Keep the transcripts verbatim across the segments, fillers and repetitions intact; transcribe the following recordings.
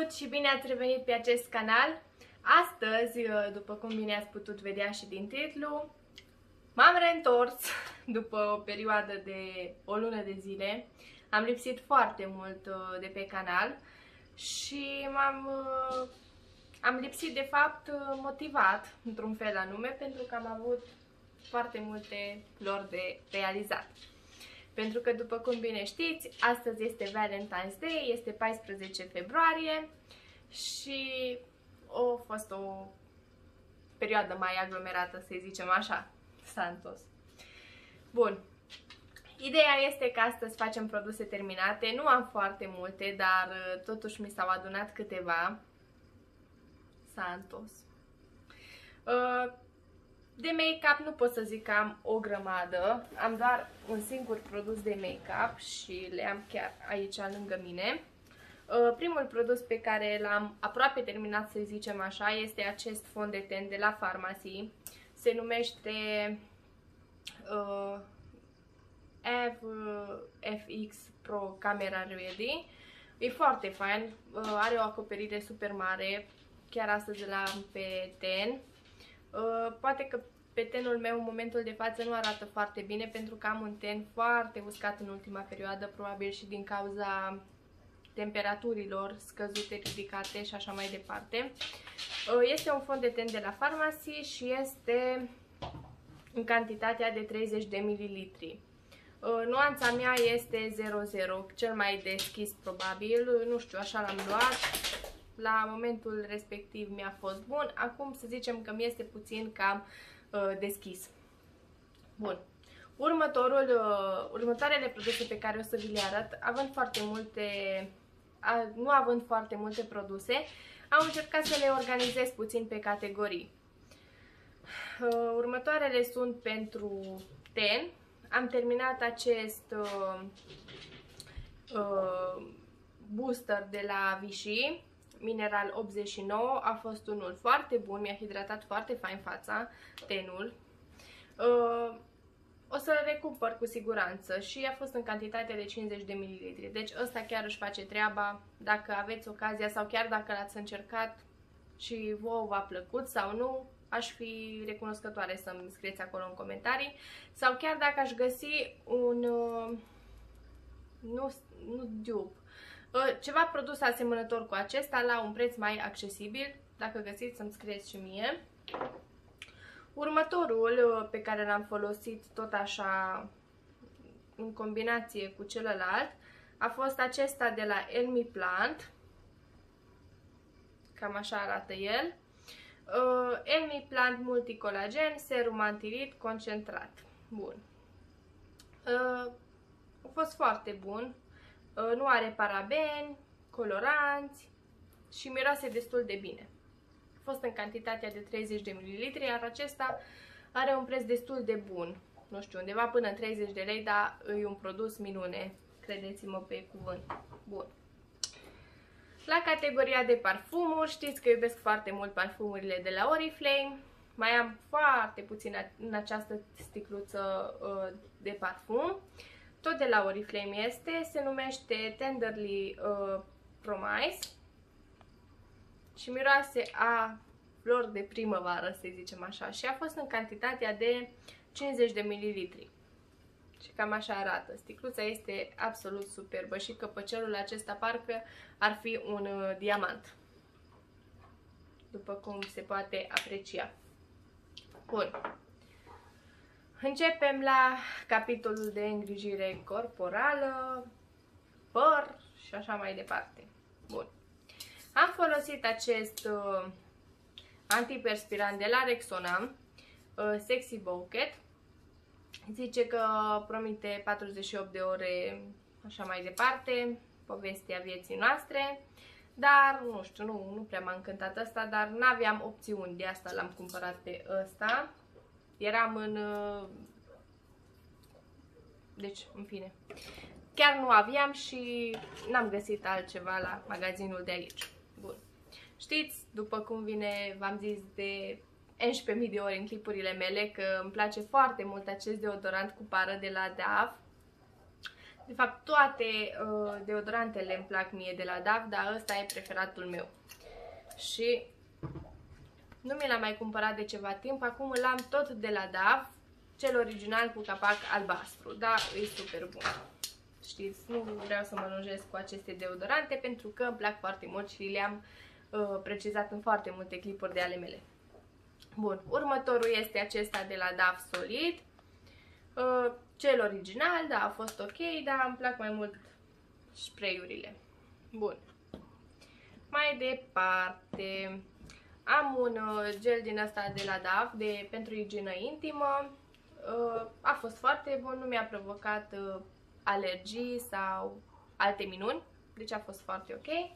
Salut și bine ați revenit pe acest canal! Astăzi, după cum bine ați putut vedea și din titlu, m-am reîntors după o perioadă de o lună de zile. Am lipsit foarte mult de pe canal și m-am am lipsit de fapt motivat, într-un fel anume, pentru că am avut foarte multe flori de realizat. Pentru că, după cum bine știți, astăzi este Valentine's Day, este paisprezece februarie și a fost o perioadă mai aglomerată, să zicem așa, Santos. Bun. Ideea este că astăzi facem produse terminate, nu am foarte multe, dar totuși mi s-au adunat câteva. Santos. Uh, De make-up nu pot să zic că am o grămadă, am doar un singur produs de make-up și le am chiar aici lângă mine. Primul produs pe care l-am aproape terminat, să zicem așa, este acest fond de ten de la Pharmacy. Se numește uh, F X Pro Camera Ready. E foarte fain, uh, are o acoperire super mare, chiar astăzi l-am pe ten. Uh, poate că pe tenul meu în momentul de față nu arată foarte bine pentru că am un ten foarte uscat în ultima perioadă, probabil și din cauza temperaturilor scăzute, ridicate și așa mai departe. Uh, este un fond de ten de la Pharmacy și este în cantitatea de treizeci de mililitri. Uh, nuanța mea este zero zero, cel mai deschis probabil, nu știu, așa l-am luat. La momentul respectiv mi-a fost bun, acum să zicem că mi este puțin cam uh, deschis. Bun. Următorul, uh, următoarele produse pe care o să vi le arăt, având foarte multe, a, nu având foarte multe produse, am încercat să le organizez puțin pe categorii. Uh, următoarele sunt pentru ten. Am terminat acest uh, uh, booster de la Vichy. Mineral optzeci și nouă, a fost unul foarte bun, mi-a hidratat foarte fain fața, tenul. Uh, o să-l recumpăr cu siguranță și a fost în cantitate de cincizeci de mililitri. Deci ăsta chiar își face treaba, dacă aveți ocazia sau chiar dacă l-ați încercat și vouă v-a plăcut sau nu, aș fi recunoscătoare să-mi scrieți acolo în comentarii. Sau chiar dacă aș găsi un, uh, nu, nu dupe, ceva produs asemănător cu acesta la un preț mai accesibil, dacă găsiți să-mi scrieți și mie. Următorul pe care l-am folosit tot așa în combinație cu celălalt a fost acesta de la Elmi Plant. Cam așa arată el. Uh, Elmi Plant Multicolagen Serum Antirid Concentrat. Bun. Uh, a fost foarte bun. Nu are parabeni, coloranți și miroase destul de bine. A fost în cantitatea de treizeci de mililitri, iar acesta are un preț destul de bun. Nu știu, undeva până în treizeci de lei, dar e un produs minune, credeți-mă pe cuvânt. Bun. La categoria de parfumuri, știți că iubesc foarte mult parfumurile de la Oriflame. Mai am foarte puțin în această sticluță de parfum. Tot de la Oriflame este, se numește Tenderly uh, Promise și miroase a flori de primăvară, să zicem așa, și a fost în cantitatea de cincizeci de mililitri. Și cam așa arată. Sticluța este absolut superbă și căpăcelul acesta parcă ar fi un uh, diamant, după cum se poate aprecia. Bun. Începem la capitolul de îngrijire corporală, păr și așa mai departe. Bun. Am folosit acest uh, antiperspirant de la Rexona, uh, Sexy Bouquet. Zice că promite patruzeci și opt de ore, așa mai departe, povestea vieții noastre. Dar, nu știu, nu, nu prea m-a încântat ăsta, dar n-aveam opțiuni, de asta l-am cumpărat pe ăsta. Eram în... Deci, în fine. Chiar nu aveam și n-am găsit altceva la magazinul de aici. Bun. Știți, după cum vine, v-am zis de unsprezece mii de ori în clipurile mele, că îmi place foarte mult acest deodorant cu pară de la D A F. De fapt, toate uh, deodorantele îmi plac mie de la Dove, dar ăsta e preferatul meu. Și nu mi l-am mai cumpărat de ceva timp, acum îl am tot de la Dove, cel original cu capac albastru, da, e super bun. Știți, nu vreau să mă lungesc cu aceste deodorante pentru că îmi plac foarte mult și le-am uh, precizat în foarte multe clipuri de ale mele. Bun, următorul este acesta de la Dove Solid. Uh, cel original, da, a fost ok, dar îmi plac mai mult spray-urile. Bun. Mai departe, am un uh, gel din asta de la Dove de, pentru igienă intimă. Uh, a fost foarte bun, nu mi-a provocat uh, alergii sau alte minuni, deci a fost foarte ok.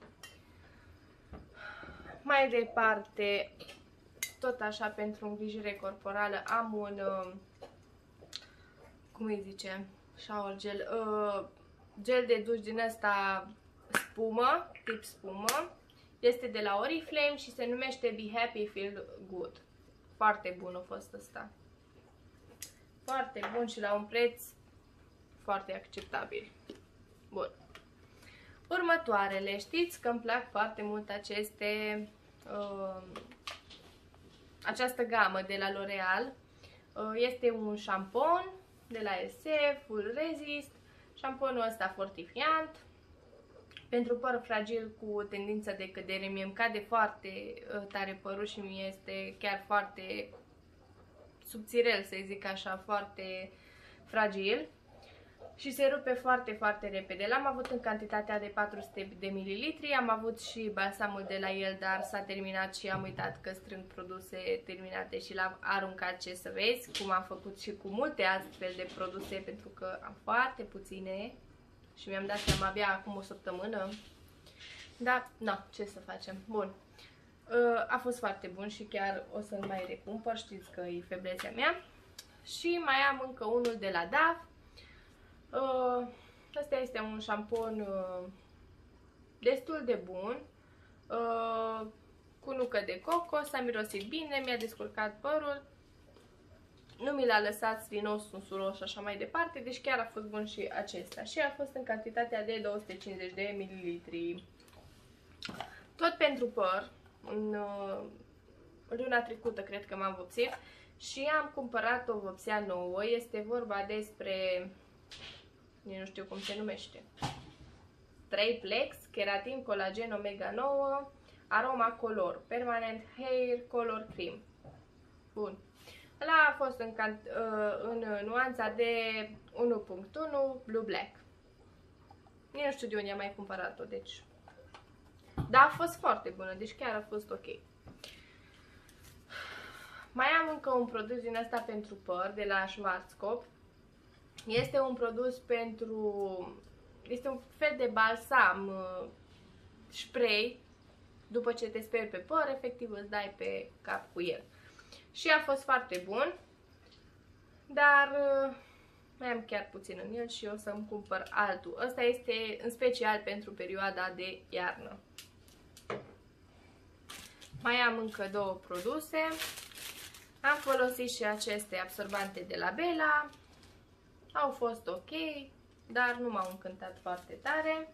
Mai departe, tot așa pentru îngrijire corporală, am un, uh, cum îi zice, shower gel, uh, gel de duș din ăsta spumă, tip spumă. Este de la Oriflame și se numește Be Happy Feel Good. Foarte bun a fost ăsta. Foarte bun și la un preț foarte acceptabil. Bun. Următoarele. Știți că îmi plac foarte mult aceste uh, această gamă de la L'Oreal. Uh, este un șampon de la S F, Full Resist. Șamponul ăsta fortifiant. Pentru păr fragil cu tendință de cădere, mie îmi cade foarte uh, tare părul și mi este chiar foarte subțirel, să zic așa, foarte fragil și se rupe foarte, foarte repede. L-am avut în cantitatea de patru sute de mililitri, am avut și balsamul de la el, dar s-a terminat și am uitat că strâng produse terminate și l-am aruncat, ce să vezi, cum am făcut și cu multe astfel de produse, pentru că am foarte puține și mi-am dat seama abia acum o săptămână. Da, nu, ce să facem. Bun. A fost foarte bun și chiar o să-l mai recumpăr, știți că e feblețea mea. Și mai am încă unul de la Dove. Ăsta este un șampon destul de bun, cu nucă de cocos, a mirosit bine, mi-a descurcat părul, nu mi l-a lăsat slinos, sunsuros și așa mai departe, deci chiar a fost bun și acesta. Și a fost în cantitatea de două sute cincizeci de mililitri. Tot pentru păr, în luna trecută cred că m-am vopsit și am cumpărat o vopsea nouă, este vorba despre, nu știu cum se numește, trei plex, keratin, colagen, omega nouă, aroma color, permanent hair color cream. Bun. Ăla a fost în, în nuanța de unu punct unu Blue Black. Nu știu de unde am mai cumpărat-o, deci. Dar a fost foarte bună, deci chiar a fost ok. Mai am încă un produs din asta pentru păr, de la Schwarzkopf. Este un produs pentru... Este un fel de balsam spray. După ce te speli pe păr, efectiv îți dai pe cap cu el. Și a fost foarte bun, dar mai am chiar puțin în el și o să-mi cumpăr altul. Ăsta este în special pentru perioada de iarnă. Mai am încă două produse. Am folosit și aceste absorbante de la Bella. Au fost ok, dar nu m-au încântat foarte tare.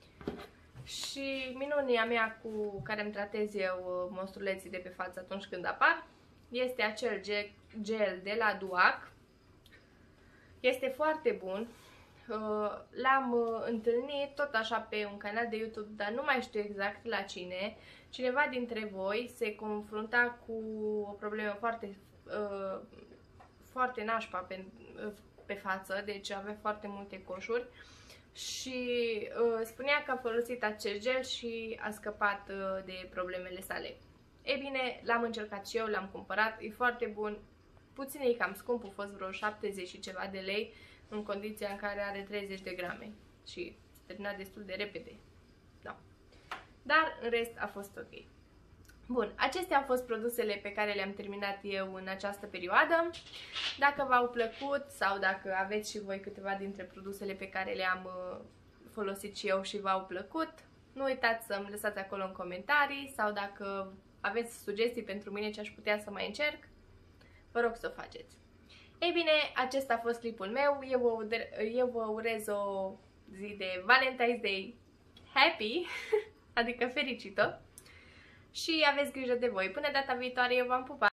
Și minunia mea cu care îmi tratez eu monstruleții de pe față atunci când apar este acel gel, gel de la Duac. Este foarte bun. L-am întâlnit tot așa pe un canal de YouTube, dar nu mai știu exact la cine. Cineva dintre voi se confrunta cu o problemă foarte, foarte nașpa pe, pe față, deci avea foarte multe coșuri. Și spunea că a folosit acest gel și a scăpat de problemele sale. Ei bine, l-am încercat și eu, l-am cumpărat, e foarte bun, puțin e cam scump, a fost vreo șaptezeci și ceva de lei, în condiția în care are treizeci de grame și se termina destul de repede, da. Dar în rest a fost ok. Bun, acestea au fost produsele pe care le-am terminat eu în această perioadă. Dacă v-au plăcut sau dacă aveți și voi câteva dintre produsele pe care le-am folosit și eu și v-au plăcut, nu uitați să-mi lăsați acolo în comentarii sau dacă aveți sugestii pentru mine ce aș putea să mai încerc, vă rog să o faceți. Ei bine, acesta a fost clipul meu. Eu vă, eu vă urez o zi de Valentine's Day happy, adică fericită. Și aveți grijă de voi. Până data viitoare, eu v-am pupat!